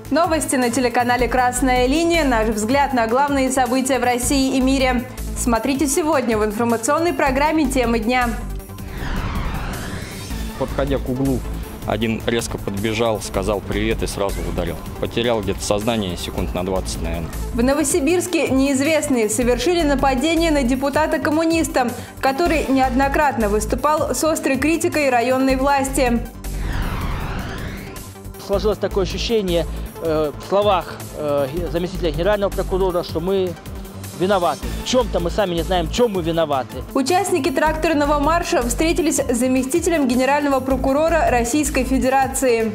Новости на телеканале «Красная линия». Наш взгляд на главные события в России и мире. Смотрите сегодня в информационной программе «Темы дня». Подходя к углу, один резко подбежал, сказал привет и сразу ударил. Потерял где-то сознание секунд на 20, наверное. В Новосибирске неизвестные совершили нападение на депутата-коммуниста, который неоднократно выступал с острой критикой районной власти. Сложилось такое ощущение в словах заместителя генерального прокурора, что мы виноваты. В чем-то мы сами не знаем, в чем мы виноваты. Участники тракторного марша встретились с заместителем генерального прокурора Российской Федерации.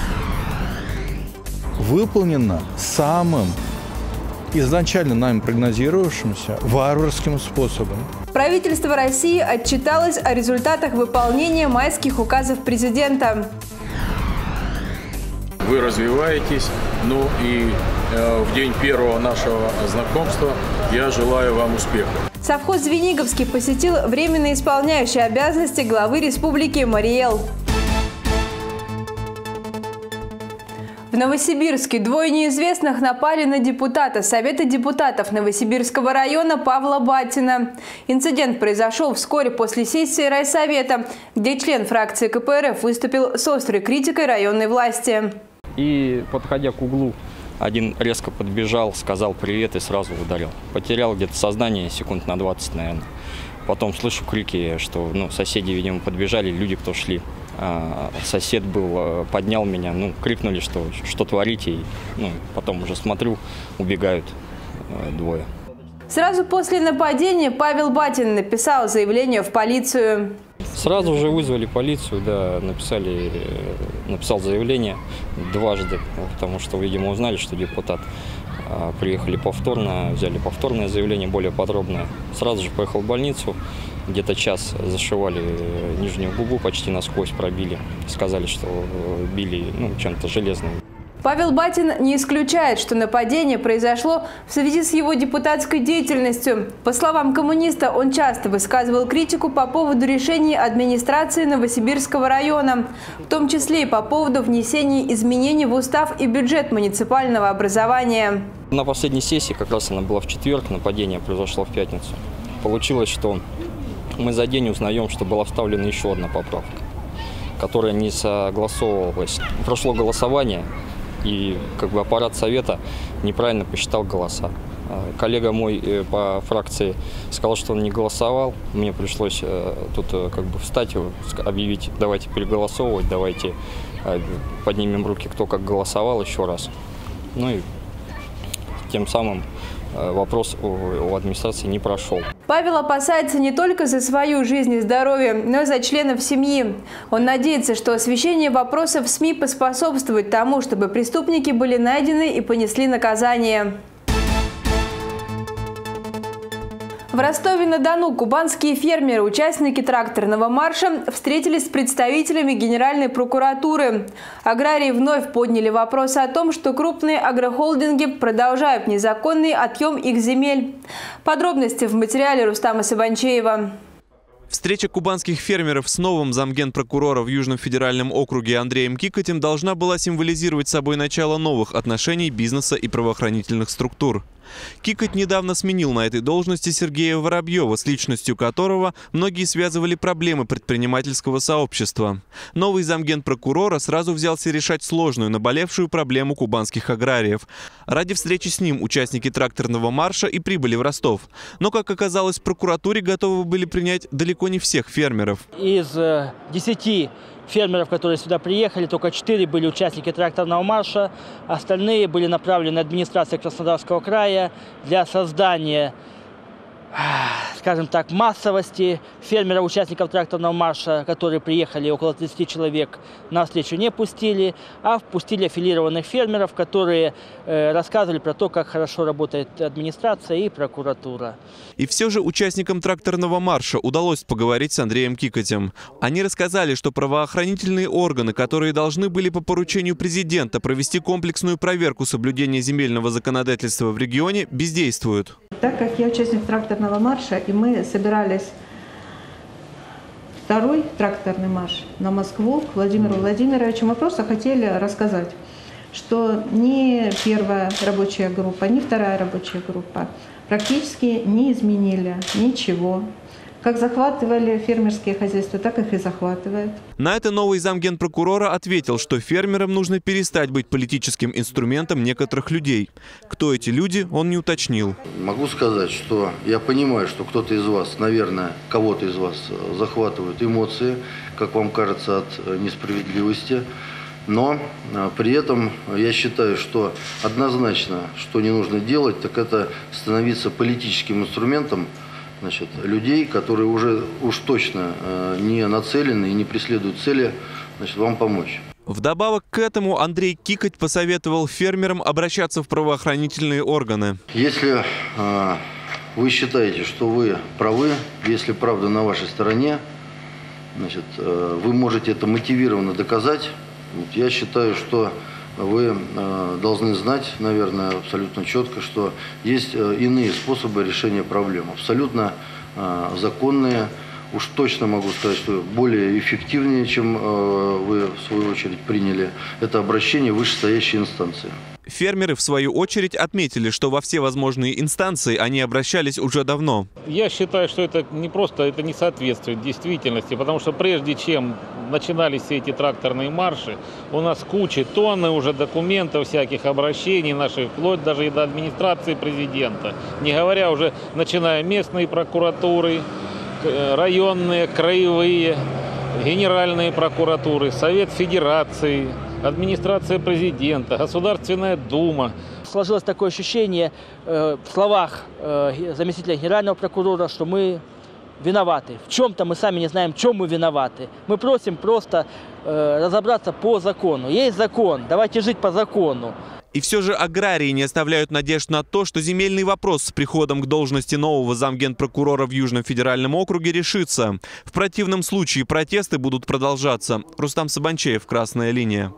Выполнено самым изначально нами прогнозировавшимся варварским способом. Правительство России отчиталось о результатах выполнения майских указов президента. Вы развиваетесь, ну и в день первого нашего знакомства я желаю вам успеха. Совхоз Звениговский посетил временно исполняющий обязанности главы республики Мариэл. В Новосибирске двое неизвестных напали на депутата Совета депутатов Новосибирского района Павла Батина. Инцидент произошел вскоре после сессии райсовета, где член фракции КПРФ выступил с острой критикой районной власти. И, подходя к углу, один резко подбежал, сказал привет и сразу ударил. Потерял где-то сознание секунд на 20, наверное. Потом слышу крики, что соседи, видимо, подбежали, люди, кто шли. Сосед был, поднял меня, крикнули, что творите. И, потом уже смотрю, убегают двое. Сразу после нападения Павел Батин написал заявление в полицию. Сразу же вызвали полицию, да, написал заявление дважды, потому что, видимо, узнали, что депутат. Приехали повторно, взяли повторное заявление, более подробное. Сразу же поехал в больницу, где-то час зашивали нижнюю губу, почти насквозь пробили. Сказали, что били чем-то железным. Павел Батин не исключает, что нападение произошло в связи с его депутатской деятельностью. По словам коммуниста, он часто высказывал критику по поводу решений администрации Новосибирского района, в том числе и по поводу внесения изменений в устав и бюджет муниципального образования. На последней сессии, как раз она была в четверг, нападение произошло в пятницу. Получилось, что мы за день узнаем, что была вставлена еще одна поправка, которая не согласовывалась. Прошло голосование. И аппарат совета неправильно посчитал голоса. Коллега мой по фракции сказал, что он не голосовал. Мне пришлось тут встать, объявить, давайте переголосовывать, давайте поднимем руки, кто как голосовал еще раз. И тем самым вопрос у администрации не прошел. Павел опасается не только за свою жизнь и здоровье, но и за членов семьи. Он надеется, что освещение вопросов в СМИ поспособствует тому, чтобы преступники были найдены и понесли наказание. В Ростове-на-Дону кубанские фермеры, участники тракторного марша, встретились с представителями Генеральной прокуратуры. Аграрии вновь подняли вопрос о том, что крупные агрохолдинги продолжают незаконный отъем их земель. Подробности в материале Рустама Сабанчеева. Встреча кубанских фермеров с новым замгенпрокурора в Южном федеральном округе Андреем Кикотем должна была символизировать собой начало новых отношений бизнеса и правоохранительных структур. Кикоть недавно сменил на этой должности Сергея Воробьева, с личностью которого многие связывали проблемы предпринимательского сообщества. Новый замгенпрокурора сразу взялся решать сложную, наболевшую проблему кубанских аграриев. Ради встречи с ним участники тракторного марша и прибыли в Ростов. Но, как оказалось, в прокуратуре готовы были принять далеко не всех фермеров. Из 10 фермеров, которые сюда приехали, только 4 были участники тракторного марша. Остальные были направлены администрацией Краснодарского края для создания, скажем так, массовости. Фермеров-участников тракторного марша, которые приехали, около 30 человек, на встречу не пустили, а впустили аффилированных фермеров, которые рассказывали про то, как хорошо работает администрация и прокуратура. И все же участникам тракторного марша удалось поговорить с Андреем Кикотем. Они рассказали, что правоохранительные органы, которые должны были по поручению президента провести комплексную проверку соблюдения земельного законодательства в регионе, бездействуют. Так как я участник тракторного марша, и мы собирались второй тракторный марш на Москву к Владимиру Владимировичу, мы просто хотели рассказать, что ни первая рабочая группа, ни вторая рабочая группа практически не изменили ничего. Как захватывали фермерские хозяйства, так их и захватывают. На это новый замгенпрокурора ответил, что фермерам нужно перестать быть политическим инструментом некоторых людей. Кто эти люди, он не уточнил. Могу сказать, что я понимаю, что кто-то из вас, наверное, кого-то из вас захватывают эмоции, как вам кажется, от несправедливости. Но при этом я считаю, что однозначно, что не нужно делать, так это становиться политическим инструментом, значит, людей, которые уже уж точно не нацелены и не преследуют цели, значит, вам помочь. Вдобавок к этому Андрей Кикоть посоветовал фермерам обращаться в правоохранительные органы. Если вы считаете, что вы правы, если правда на вашей стороне, значит, вы можете это мотивированно доказать. Я считаю, что вы должны знать, наверное, абсолютно четко, что есть иные способы решения проблем, абсолютно законные. Уж точно могу сказать, что более эффективнее, чем вы в свою очередь приняли, это обращение в вышестоящие инстанции. Фермеры, в свою очередь, отметили, что во все возможные инстанции они обращались уже давно. Я считаю, что это не просто, это не соответствует действительности, потому что прежде чем начинались все эти тракторные марши, у нас куча, тонны уже документов, всяких обращений наших, вплоть даже и до администрации президента, не говоря уже, начиная местные прокуратуры, районные, краевые, генеральные прокуратуры, Совет Федерации, администрация президента, Государственная Дума. Сложилось такое ощущение в словах заместителя генерального прокурора, что мы виноваты. В чем-то мы сами не знаем, в чем мы виноваты. Мы просим просто разобраться по закону. Есть закон, давайте жить по закону. И все же аграрии не оставляют надежд на то, что земельный вопрос с приходом к должности нового замгенпрокурора в Южном федеральном округе решится. В противном случае протесты будут продолжаться. Рустам Сабанчеев, «Красная линия».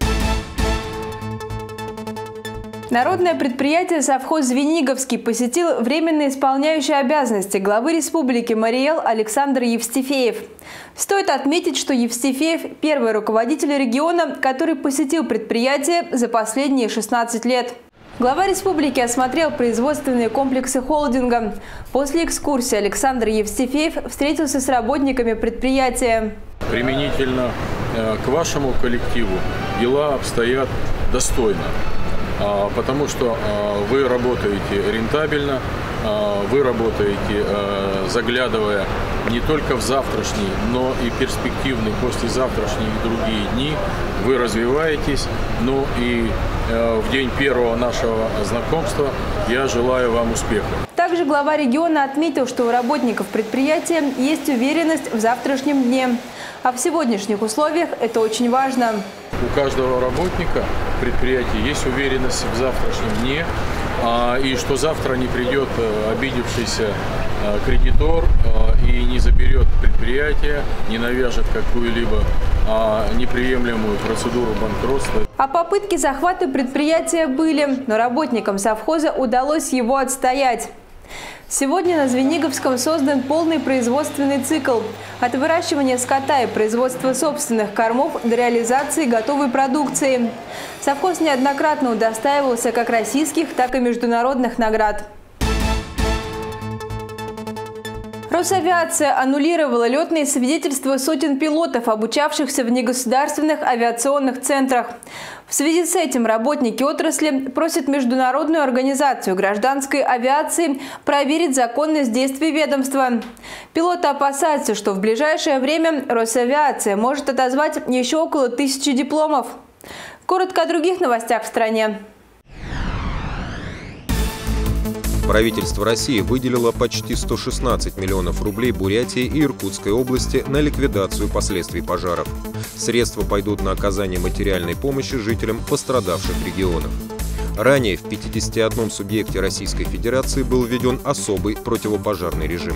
Народное предприятие «Совхоз Звениговский» посетил временно исполняющий обязанности главы республики Марий Эл Александр Евстифеев. Стоит отметить, что Евстифеев – первый руководитель региона, который посетил предприятие за последние 16 лет. Глава республики осмотрел производственные комплексы холдинга. После экскурсии Александр Евстифеев встретился с работниками предприятия. Применительно к вашему коллективу дела обстоят достойно. Потому что вы работаете рентабельно, вы работаете, заглядывая не только в завтрашний, но и перспективный послезавтрашний и другие дни. Вы развиваетесь, ну и в день первого нашего знакомства я желаю вам успеха. Также глава региона отметил, что у работников предприятия есть уверенность в завтрашнем дне. А в сегодняшних условиях это очень важно. У каждого работника предприятия есть уверенность в завтрашнем дне, и что завтра не придет обидевшийся кредитор и не заберет предприятие, не навяжет какую-либо неприемлемую процедуру банкротства. А попытки захвата предприятия были, но работникам совхоза удалось его отстоять. Сегодня на Звениговском создан полный производственный цикл. От выращивания скота и производства собственных кормов до реализации готовой продукции. Совхоз неоднократно удостаивался как российских, так и международных наград. Росавиация аннулировала летные свидетельства сотен пилотов, обучавшихся в негосударственных авиационных центрах. В связи с этим работники отрасли просят Международную организацию гражданской авиации проверить законность действий ведомства. Пилоты опасаются, что в ближайшее время Росавиация может отозвать еще около 1000 дипломов. Коротко о других новостях в стране. Правительство России выделило почти 116 миллионов рублей Бурятии и Иркутской области на ликвидацию последствий пожаров. Средства пойдут на оказание материальной помощи жителям пострадавших регионов. Ранее в 51 субъекте Российской Федерации был введен особый противопожарный режим.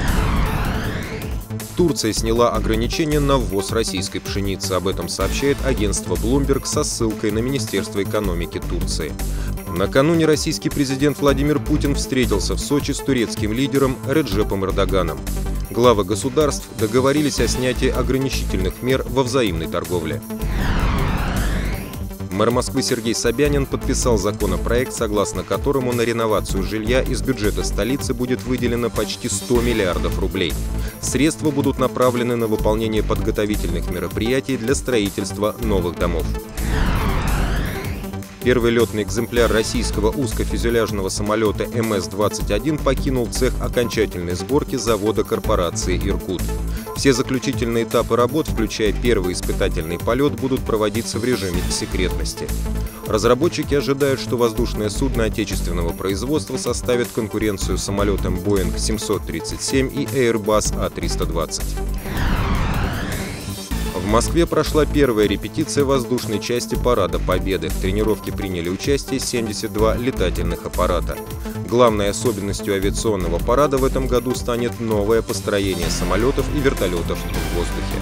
Турция сняла ограничения на ввоз российской пшеницы. Об этом сообщает агентство Bloomberg со ссылкой на Министерство экономики Турции. Накануне российский президент Владимир Путин встретился в Сочи с турецким лидером Реджепом Эрдоганом. Главы государств договорились о снятии ограничительных мер во взаимной торговле. Мэр Москвы Сергей Собянин подписал законопроект, согласно которому на реновацию жилья из бюджета столицы будет выделено почти 100 миллиардов рублей. Средства будут направлены на выполнение подготовительных мероприятий для строительства новых домов. Первый летный экземпляр российского узкофюзеляжного самолета МС-21 покинул цех окончательной сборки завода корпорации «Иркут». Все заключительные этапы работ, включая первый испытательный полет, будут проводиться в режиме секретности. Разработчики ожидают, что воздушное судно отечественного производства составит конкуренцию самолетам Boeing 737 и Airbus A320. В Москве прошла первая репетиция воздушной части Парада Победы. В тренировке приняли участие 72 летательных аппарата. Главной особенностью авиационного парада в этом году станет новое построение самолетов и вертолетов в воздухе.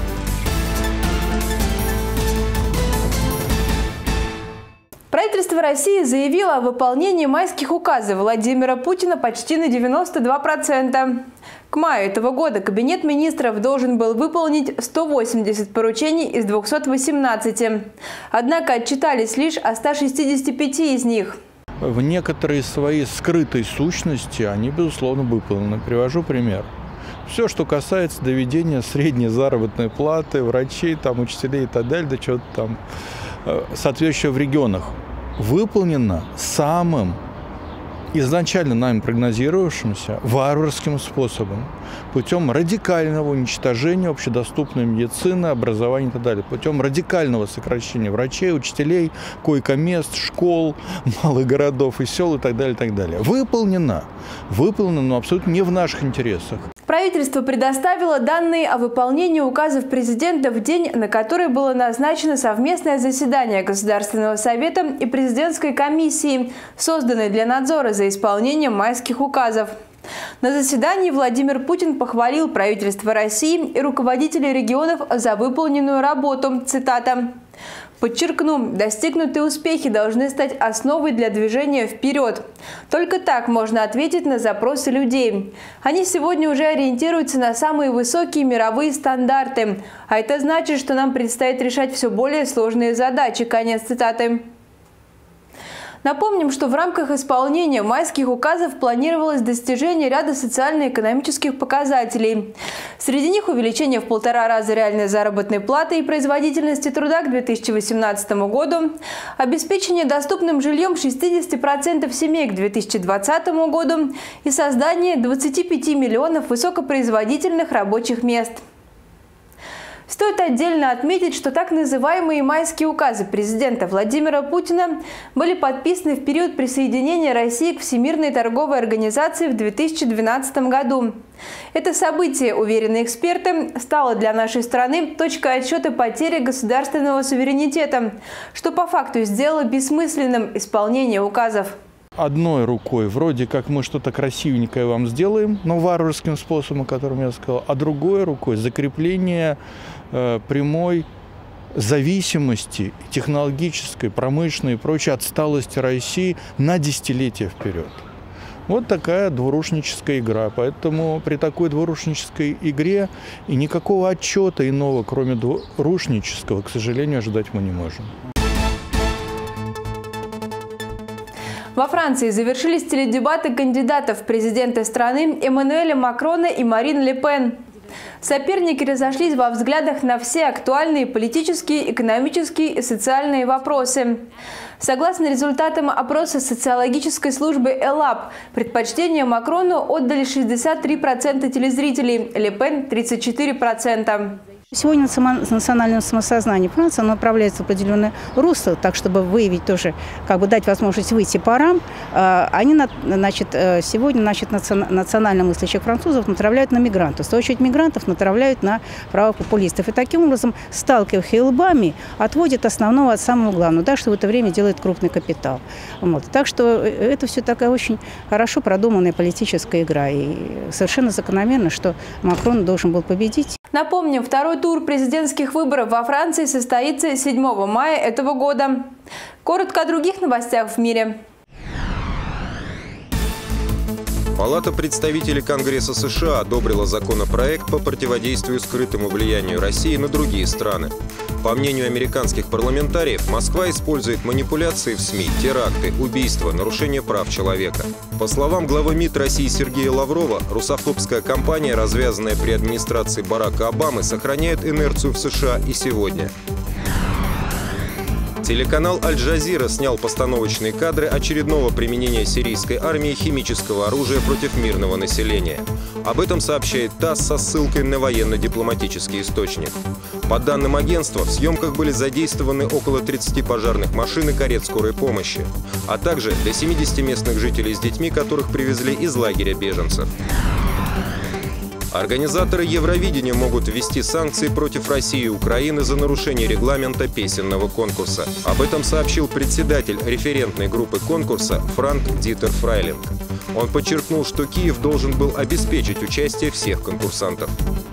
Правительство России заявило о выполнении майских указов Владимира Путина почти на 92%. К маю этого года Кабинет министров должен был выполнить 180 поручений из 218. Однако отчитались лишь о 165 из них. В некоторые свои скрытой сущности они, безусловно, выполнены. Привожу пример. Все, что касается доведения средней заработной платы, врачей, там, учителей и так далее, да что-то там соответствующее в регионах, выполнено самым изначально нами прогнозировавшимся варварским способом, путем радикального уничтожения общедоступной медицины, образования и так далее, путем радикального сокращения врачей, учителей, койко-мест, школ, малых городов и сел и так далее, и так далее. Выполнено, но абсолютно не в наших интересах. Правительство предоставило данные о выполнении указов президента в день, на который было назначено совместное заседание Государственного совета и президентской комиссии, созданной для надзора за исполнением майских указов. На заседании Владимир Путин похвалил правительство России и руководителей регионов за выполненную работу. Цитата. «Подчеркну, достигнутые успехи должны стать основой для движения вперед. Только так можно ответить на запросы людей. Они сегодня уже ориентируются на самые высокие мировые стандарты. А это значит, что нам предстоит решать все более сложные задачи». Конец цитаты. Напомним, что в рамках исполнения майских указов планировалось достижение ряда социально-экономических показателей. Среди них увеличение в 1,5 раза реальной заработной платы и производительности труда к 2018 году, обеспечение доступным жильем 60% семей к 2020 году и создание 25 миллионов высокопроизводительных рабочих мест. Стоит отдельно отметить, что так называемые майские указы президента Владимира Путина были подписаны в период присоединения России к Всемирной торговой организации в 2012 году. Это событие, уверены эксперты, стало для нашей страны точкой отсчета потери государственного суверенитета, что по факту сделало бессмысленным исполнение указов. Одной рукой вроде как мы что-то красивенькое вам сделаем, но варварским способом, о котором я сказал, а другой рукой закрепление прямой зависимости технологической, промышленной и прочей отсталости России на десятилетия вперед. Вот такая двурушническая игра. Поэтому при такой двурушнической игре и никакого отчета иного, кроме двурушнического, к сожалению, ожидать мы не можем. Во Франции завершились теледебаты кандидатов в президенты страны Эммануэля Макрона и Марин Ле Пен. Соперники разошлись во взглядах на все актуальные политические, экономические и социальные вопросы. Согласно результатам опроса социологической службы ЭЛАП, предпочтение Макрону отдали 63% телезрителей, Ле Пен – 34%. Сегодня национальное самосознание Франции направляется в определенное русло, так чтобы выявить тоже, дать возможность выйти парам. Они, сегодня, национально мыслящих французов направляют на мигрантов. В свою очередь, мигрантов направляют на правопопулистов. И таким образом, сталкиваясь лбами, отводят основного от самого главного, да, что в это время делает крупный капитал. Вот. Так что это все такая очень хорошо продуманная политическая игра. И совершенно закономерно, что Макрон должен был победить. Напомним, второй тур президентских выборов во Франции состоится 7 мая этого года. Коротко о других новостях в мире. Палата представителей Конгресса США одобрила законопроект по противодействию скрытому влиянию России на другие страны. По мнению американских парламентариев, Москва использует манипуляции в СМИ, теракты, убийства, нарушение прав человека. По словам главы МИД России Сергея Лаврова, русофобская кампания, развязанная при администрации Барака Обамы, сохраняет инерцию в США и сегодня. Телеканал «Аль-Джазира» снял постановочные кадры очередного применения сирийской армии химического оружия против мирного населения. Об этом сообщает ТАСС со ссылкой на военно-дипломатический источник. По данным агентства, в съемках были задействованы около 30 пожарных машин и карет скорой помощи, а также до 70 местных жителей с детьми, которых привезли из лагеря беженцев. Организаторы Евровидения могут ввести санкции против России и Украины за нарушение регламента песенного конкурса. Об этом сообщил председатель референтной группы конкурса Франк Дитер Фрайлинг. Он подчеркнул, что Киев должен был обеспечить участие всех конкурсантов.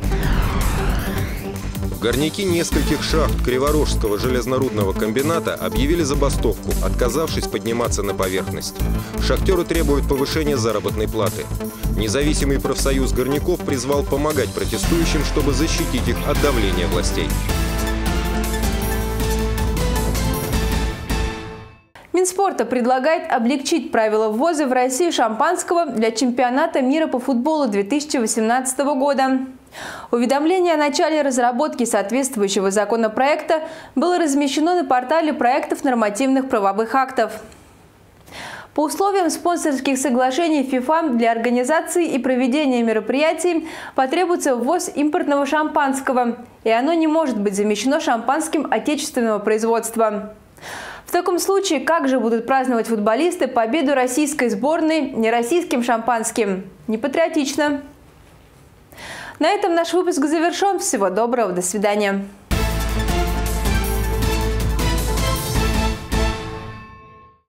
Горняки нескольких шахт Криворожского железнорудного комбината объявили забастовку, отказавшись подниматься на поверхность. Шахтеры требуют повышения заработной платы. Независимый профсоюз горняков призвал помогать протестующим, чтобы защитить их от давления властей. Минспорта предлагает облегчить правила ввоза в Россию шампанского для чемпионата мира по футболу 2018 года. Уведомление о начале разработки соответствующего законопроекта было размещено на портале проектов нормативных правовых актов. По условиям спонсорских соглашений ФИФА для организации и проведения мероприятий потребуется ввоз импортного шампанского, и оно не может быть замещено шампанским отечественного производства. В таком случае, как же будут праздновать футболисты победу российской сборной нероссийским шампанским? Непатриотично. На этом наш выпуск завершен. Всего доброго, до свидания.